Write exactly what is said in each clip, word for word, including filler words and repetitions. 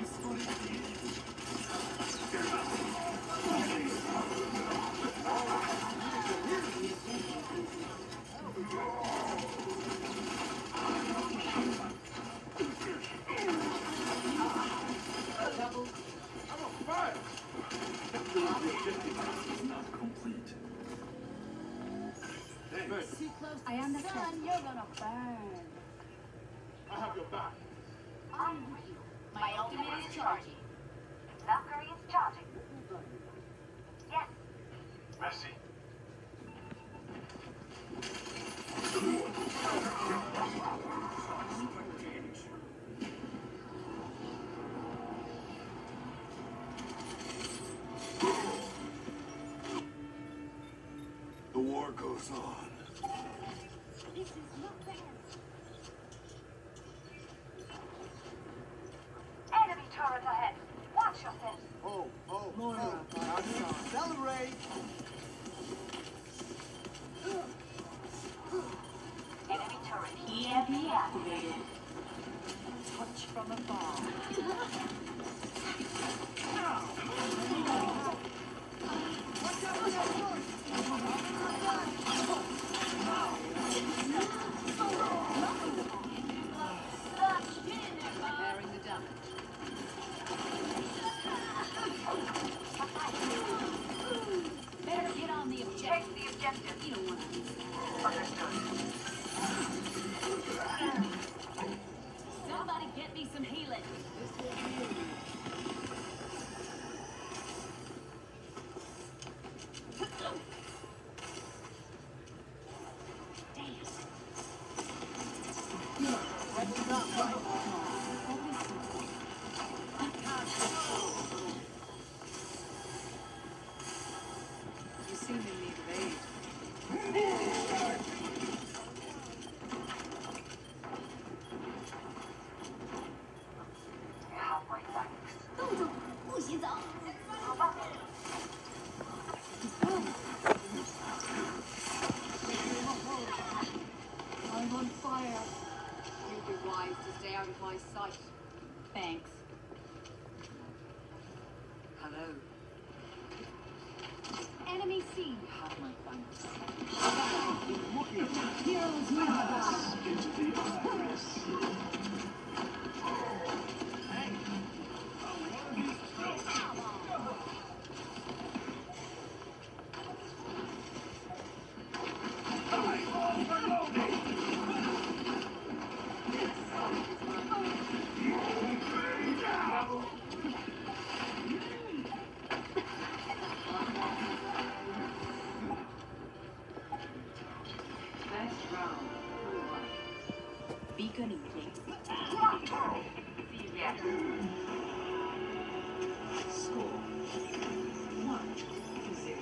I understand. You're gonna burn. I have your back. I'm with you. My ultimate is charging. Valkyrie is charging. Yes. Merci. The war goes on. This is not bad. Enemy turret ahead. Watch yourself. Oh, oh, More oh. of Now accelerate. Enemy turret E M P activated. Touch from afar. Repairing the damage. Better get on the objective. Check the objective. You don't want to. Understood. Somebody get me some healing. You seem in need of aid. Have my thanks. 动住，不许走。好吧。I'm on fire. You'd be wise to stay out of my sight. Thanks. Hello. Enemy seen. Have my thanks. Heroes never die. Into the iris. Best round. Beacon in place. Yes. Score. One to zero.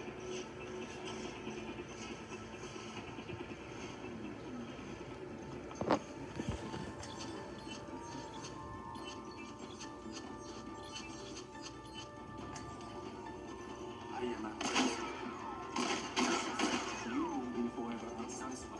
I am at rest. You will be forever unsatisfied.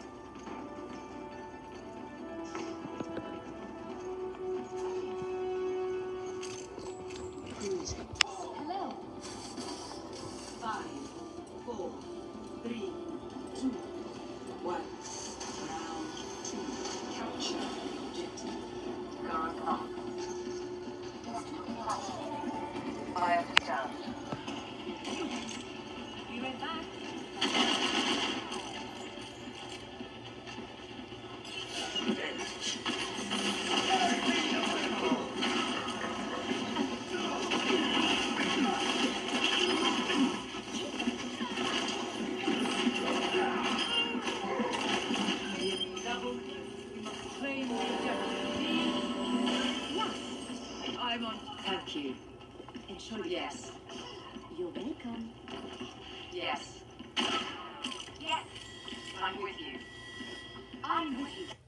Hello. Five, four, three, two, one. Round two. Capture the objective. Guard lock. I understand. Be right back. Double. You must claim the objective. I'm on. Thank you. Ensure Yes. You're welcome. Yes. Yes. I'm with you. I'm with you.